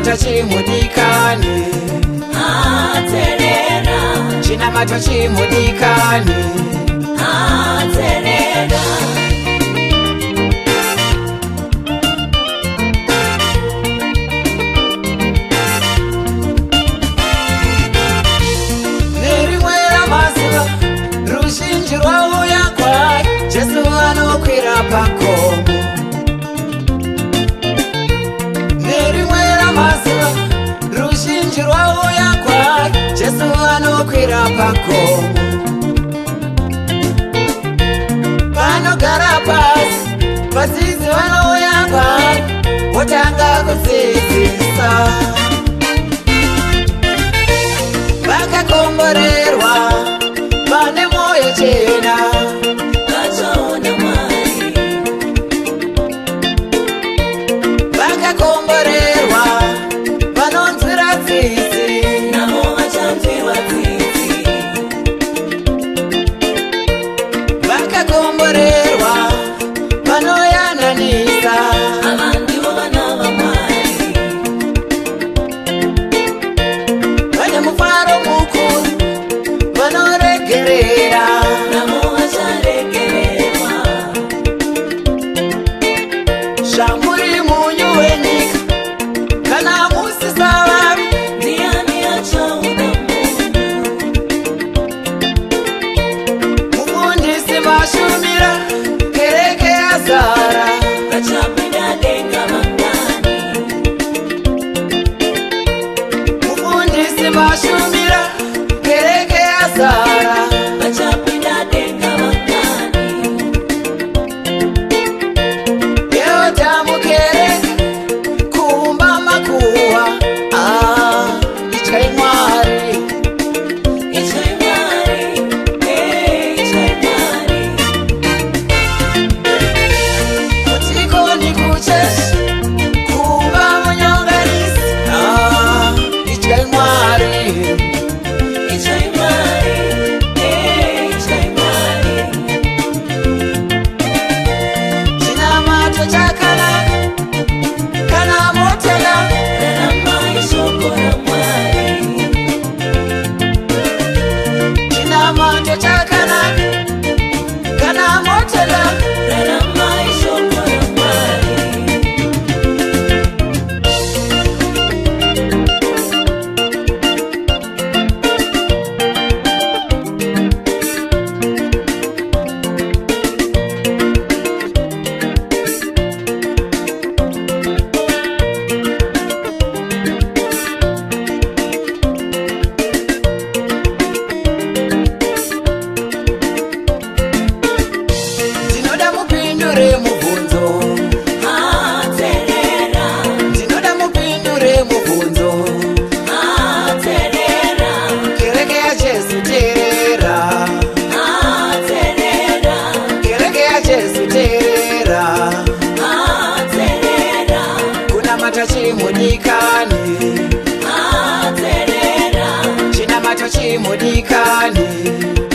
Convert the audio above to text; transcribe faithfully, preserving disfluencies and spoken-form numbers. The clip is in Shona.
Chinamata chimudikani, aterera. Chinamata chimudikani, aterera. Nerimwera mazuva rushinji rwauya kwai, Jesu anokwira pakomo. Nerimwera mazuva rushinji rwauya kwai, Jesu anokwira pakomo. Vanogara pasi, vadzidzi vanouya kwai, votanga kudzidzisa. Vakakomborerwa vane moyo chena, vachaona Mwari. Vakakomborerwa vanonzwira tsitsi, navo vachanzwirwa tsitsi. Vakakomborerwa vanoyananisa, ava ndivo vana vaMwari. vane mufaro mukuru vanoregerera, navo vacharegererwa. zvamuri munyu wenyika kana musisa vavi, ndiani achaona munhu? mufundisi mashumira kereke yazara, vachapinda denga vangani. mufundisi mashumira kereke yazara, vachapinda denga vangani. yeotamukereke kuumba makuwa. Ah, ityai Mwari, ityai Mwari. Eh, ityai Mwari. mutikoni kucheshi kuumba munyonganisi. Ah, ityai Mwari, ityai Mwari. Eh, ityai Mwari. chinamato chakanaka kana motenda, raramai shoko raMwari. chinamato chakanaka kana motenda. raramai shoko raMwari. Ndinoda mupindure mubvunzo, aterera. ndinoda mupindure mubvunzo. aterera. Kereke yaJesu teerera, aterera. kereke yaJesu teerera. aterera. Kunamata chimudikani, aterera. chinamato chimudikani,